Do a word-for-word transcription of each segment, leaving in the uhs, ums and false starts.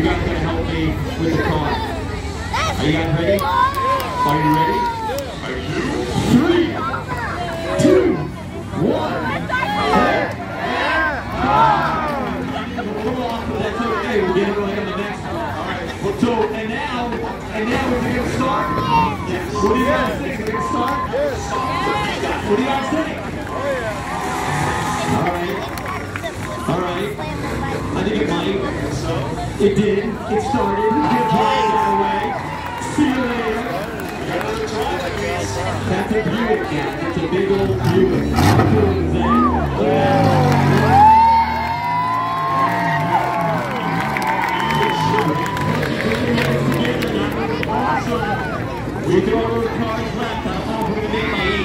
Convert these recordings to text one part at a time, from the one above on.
guys gotta help me with the car. Are you guys ready? Are you ready? Are you? Three, two, one. That's okay. We'll get it right on the next one. All right. Well, so and now, and now we're gonna start. Yes. What do you guys think? We're gonna start. What do you guys think? All right. All right. I think it might. It did. It started. Good play, by the way. See you later. That's a Buick, yeah. That's a big old Buick. How cool is that? We throw all the cars left. I don't know if we're going to make my eight.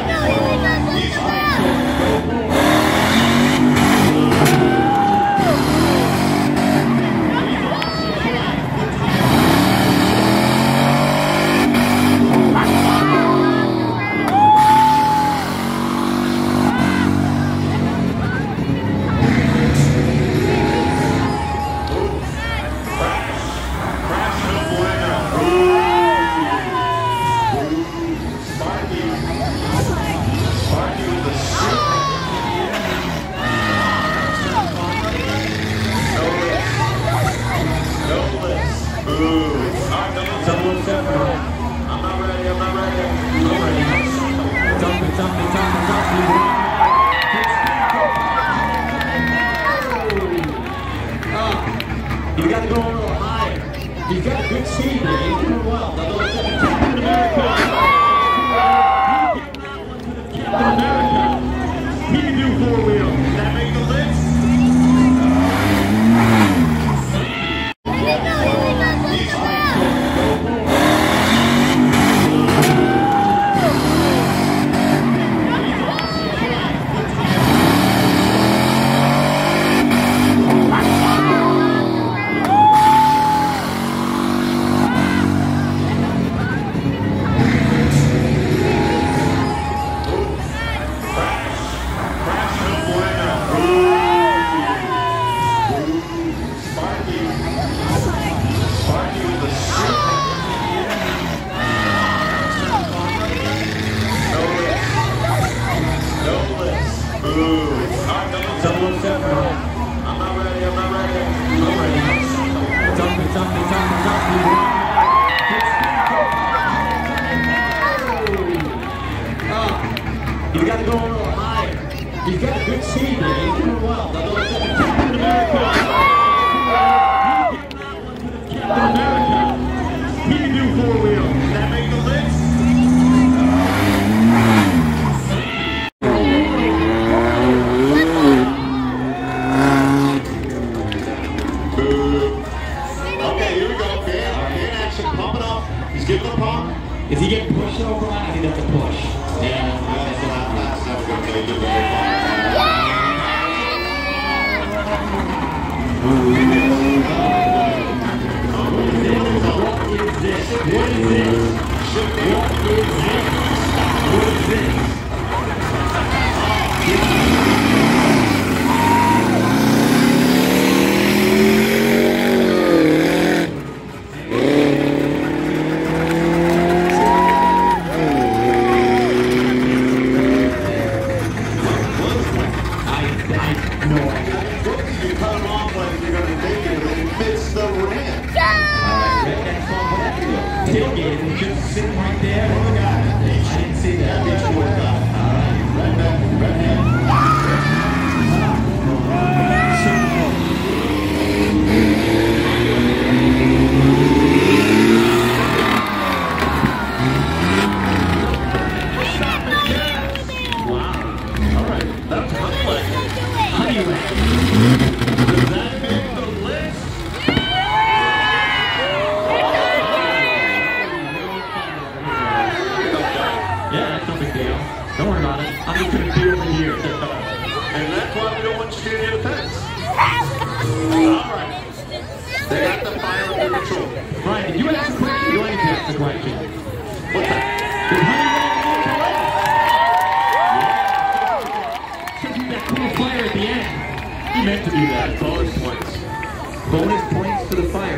You got to go a little higher. You've got a good speed there. You're doing well. Now, those Captain America. He can give that one to the Captain America. He can do four wheel. Did that make the list? You got to go a little higher. You've got a good speed there. You're doing well. Now, those Captain America. He can give that one to the Captain America. He can do four wheel. Did that make the list? Okay, here we go. Fan, fan action. Pump it up. He's giving a pump. Is he getting pushed over? I think that's a push. Yeah. What is this? What is this? What is this? Tailgate was just sitting right there. Oh my God. I didn't see that. Bitch worked out. All right. Redneck, redneck. Wow. All right. That's Honeywell. Honeywell. Does that make the list? Yeah, that's no big deal. Don't worry about it. I'm just going to be over here. And that's why we don't want you to near the fence. Alright. They got the fire under control. Brian, did you ask a question? You ain't asked a question. What's that? Did Honeywell get the list? Yeah. Should be that cool fire at the end. He meant to do that. Bonus points. Bonus points to the fire.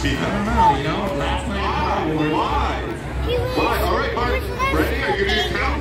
speak up? I don't know, you know, last night. Why? Why? Why? All right, Mark. Ready? Are you going to count?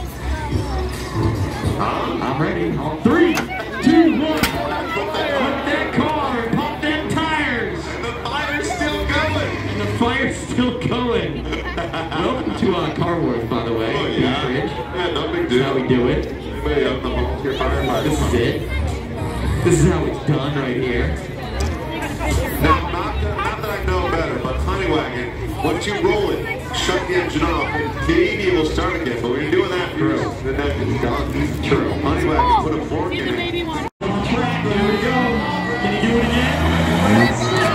Huh? I'm ready. On three, two, one. Put that car, pump them tires. And the fire's still going. And the fire's still going. Welcome to uh, Car Wars, by the way. Oh, yeah. Yeah, no big deal. That's how we do it. Anybody have the volunteer firefighter? This is it. This is how it's done right here. Now, not that, not that I know better, but Honeywagon, once you roll it, shut the engine off, maybe it will start again. But when you're doing that, True. the neck is done. True. Honeywagon, put a fork in it. On track, there we go. Can you do it again?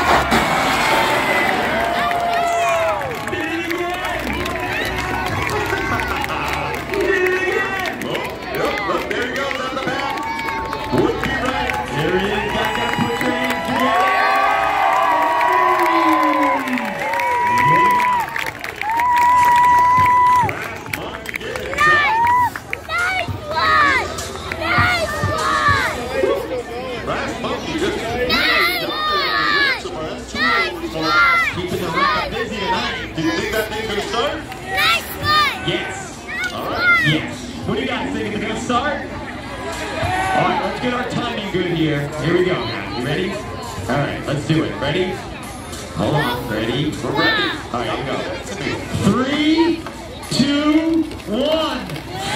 Yes. What do you guys think? Is it going to start? All right, let's get our timing good here. Here we go. You ready? All right, let's do it. Ready? Hold on. Ready? We're ready. All right, here we go. Three, two, one.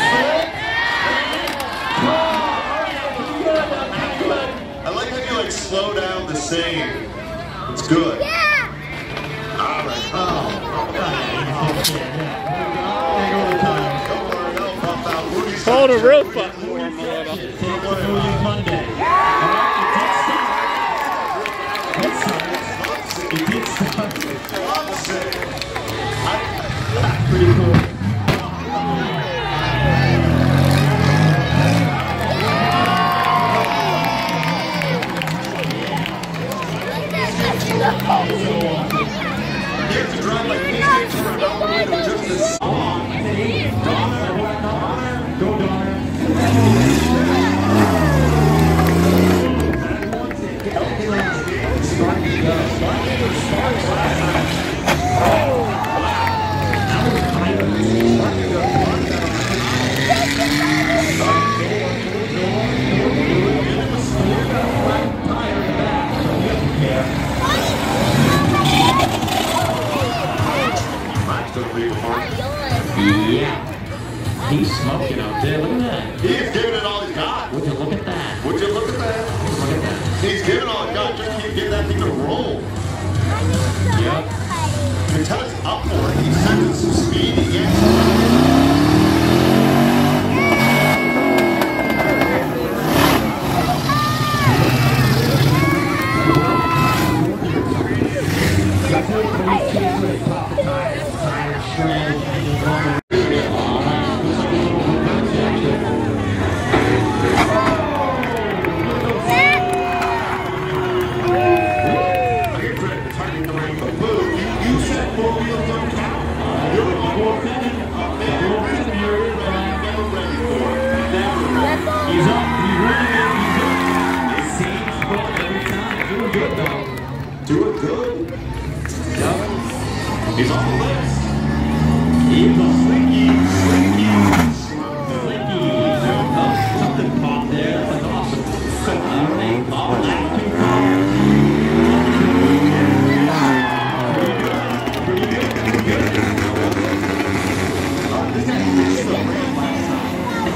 I like how you like slow down the same. It's good. Yeah. All right. Oh, Hold a real fuck. Monday. It did start. Pretty cool. You have to drive like these things for an hour to just this. Go, Donna. Yeah. He's smoking out there. Look at that. He's giving it all he's got. Would you look at that? Would you look at that? Look at that. He's giving all he's got. Just keep getting that thing to roll. Yep. You can tell it's up for it. He's sending some speed again. Doing good. Yep. He's on the list. He's a slinky, slinky, slinky. Oh, something popped there. That's awesome. All right. All that two cars. Pretty good. Pretty good. Pretty good. Oh, this guy missed the rail last time.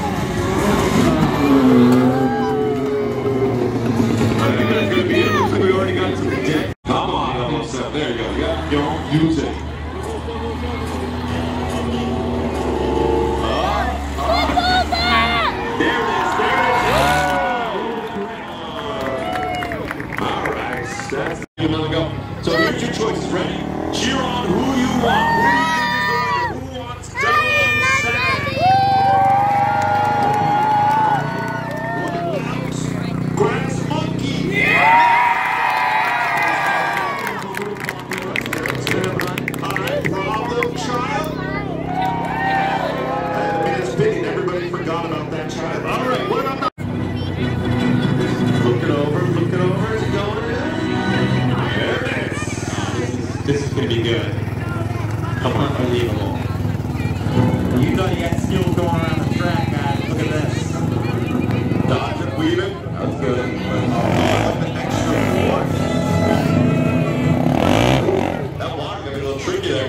I think that's going to be it. Looks like we already got some dead. Come on, almost up. There you go. Yeah. Don't use it. even. That's good. An extra four. That water got a little tricky there.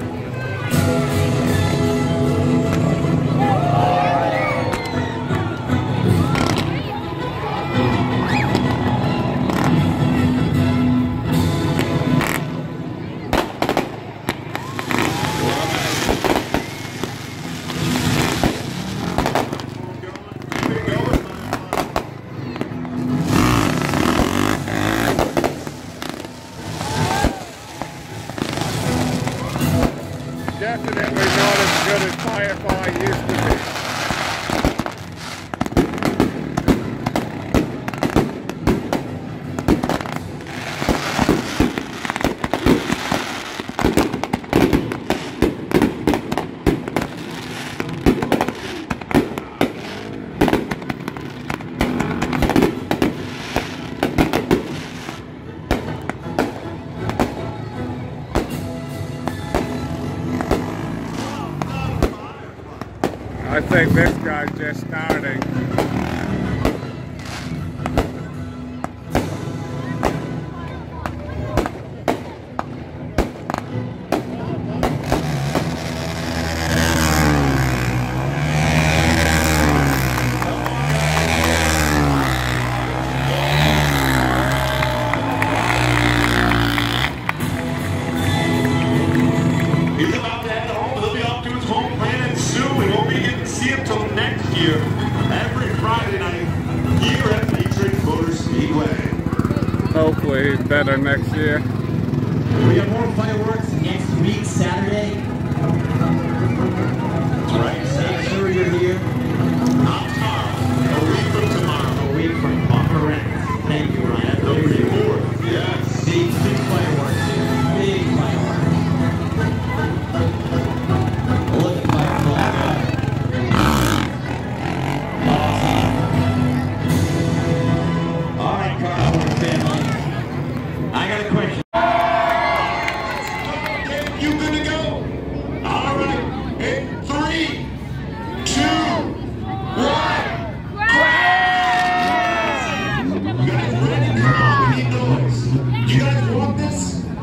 Definitely not as good as Firefly used to be. I think this guy's just starting. He's about to head home, but he'll be off to his home planet soon. We won't be getting to see him till next year, every Friday night, here at Matrix Motor Speedway. Hopefully he's better next year. We got more fireworks next week, Saturday. That's right. Make sure you're here. Not tomorrow, a week from tomorrow. A week from tomorrow. Correct. Thank you, Ryan. The thirty-fourth, yes. Big, big fireworks here. Big fireworks. Look at Firefly. Awesome. All right, Carl family. I got a question. Okay, you good to go? All right. In three, two, one. You guys ready? Come on, we need noise. You guys want this?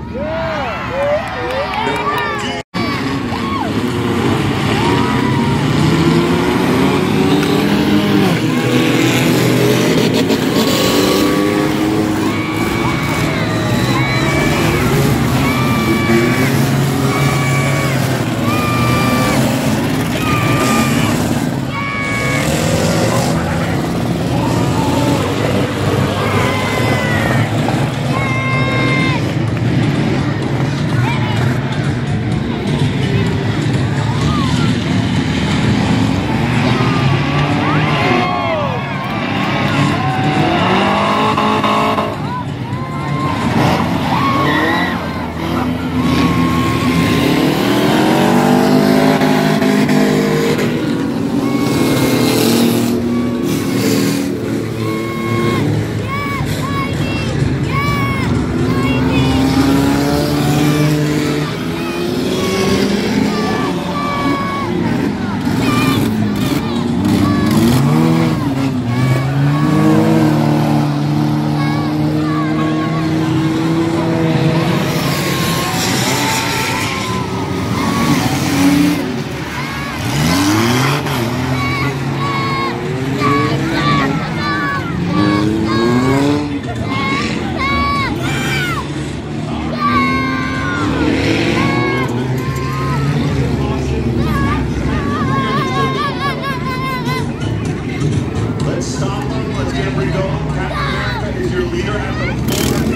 Let's stop him. Let's get him re-going. Captain America is your leader at the moment.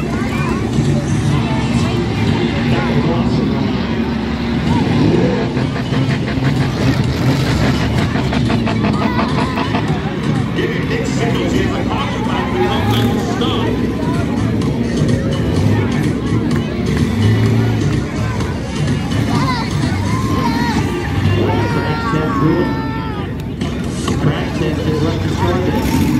Giving big signals. He has a caution back, but he helps them stop. Crash test good. Crash test is what you started.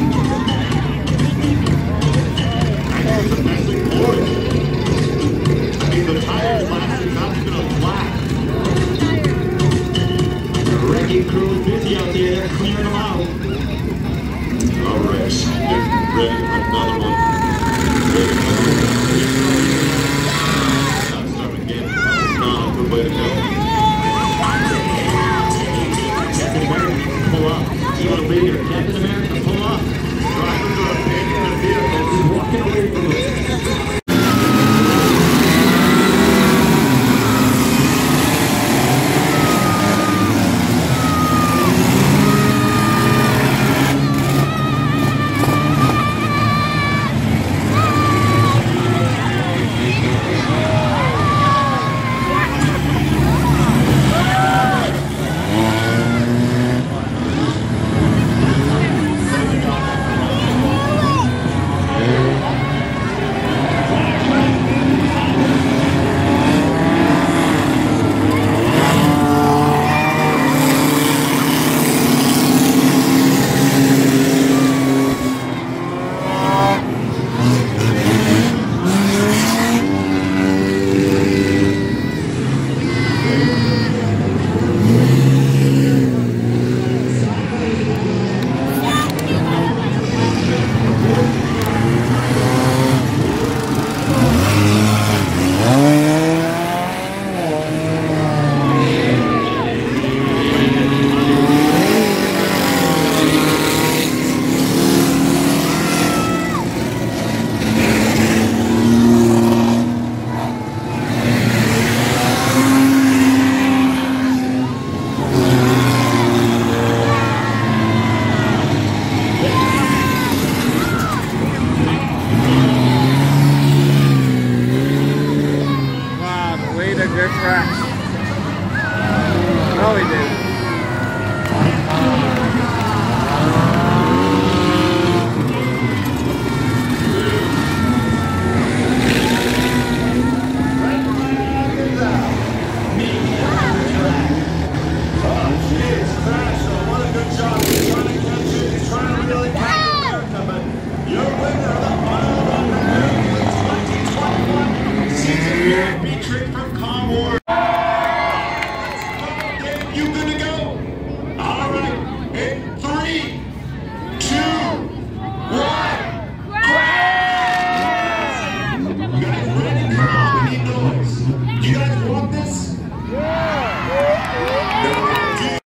Domestic board. I mean, the tires lasted not even a lap. The wrecking crew is busy out there. They're clearing them out. All right, get ready for another one.